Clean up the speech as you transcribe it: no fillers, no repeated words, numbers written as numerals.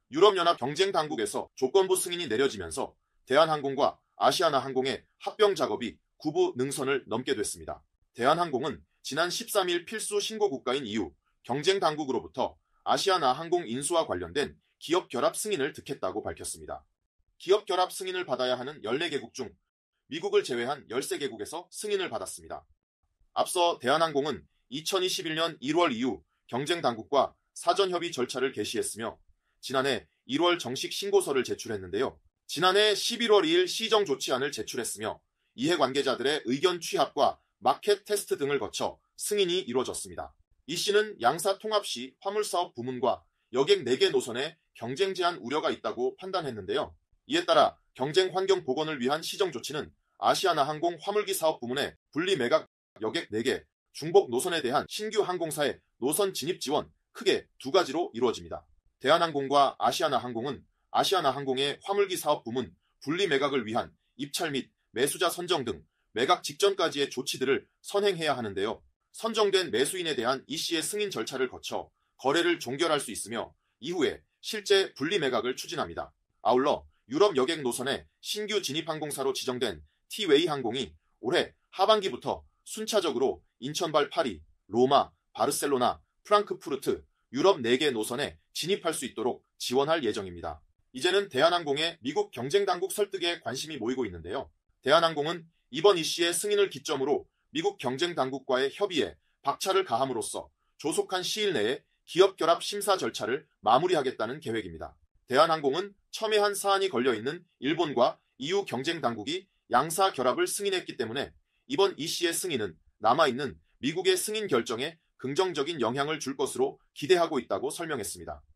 유럽연합 경쟁당국에서 조건부 승인이 내려지면서 대한항공과 아시아나항공의 합병 작업이 구부 능선을 넘게 됐습니다. 대한항공은 지난 13일 필수 신고 국가인 EU 경쟁당국으로부터 아시아나항공 인수와 관련된 기업 결합 승인을 득했다고 밝혔습니다. 기업 결합 승인을 받아야 하는 14개국 중 미국을 제외한 13개국에서 승인을 받았습니다. 앞서 대한항공은 2021년 1월 이후 경쟁당국과 사전협의 절차를 개시했으며 지난해 1월 정식 신고서를 제출했는데요. 지난해 11월 2일 시정조치안을 제출했으며 이해관계자들의 의견 취합과 마켓 테스트 등을 거쳐 승인이 이루어졌습니다. 이 씨는 양사 통합 시 화물사업 부문과 여객 4개 노선에 경쟁 제한 우려가 있다고 판단했는데요. 이에 따라 경쟁 환경 복원을 위한 시정조치는 아시아나항공 화물기 사업 부문의 분리 매각 여객 4개, 중복 노선에 대한 신규 항공사의 노선 진입 지원 크게 두 가지로 이루어집니다. 대한항공과 아시아나항공은 아시아나항공의 화물기 사업 부문 분리 매각을 위한 입찰 및 매수자 선정 등 매각 직전까지의 조치들을 선행해야 하는데요. 선정된 매수인에 대한 이 씨의 승인 절차를 거쳐 거래를 종결할 수 있으며 이후에 실제 분리 매각을 추진합니다. 아울러 유럽 여객 노선에 신규 진입 항공사로 지정된 티웨이 항공이 올해 하반기부터 순차적으로 인천발 파리, 로마, 바르셀로나, 프랑크푸르트, 유럽 4개 노선에 진입할 수 있도록 지원할 예정입니다. 이제는 대한항공의 미국 경쟁당국 설득에 관심이 모이고 있는데요. 대한항공은 이번 이 씨의 승인을 기점으로 미국 경쟁당국과의 협의에 박차를 가함으로써 조속한 시일 내에 기업 결합 심사 절차를 마무리하겠다는 계획입니다. 대한항공은 첨예한 사안이 걸려있는 일본과 EU 경쟁당국이 양사 결합을 승인했기 때문에 이번 이 씨의 승인은 남아있는 미국의 승인 결정에 긍정적인 영향을 줄 것으로 기대하고 있다고 설명했습니다.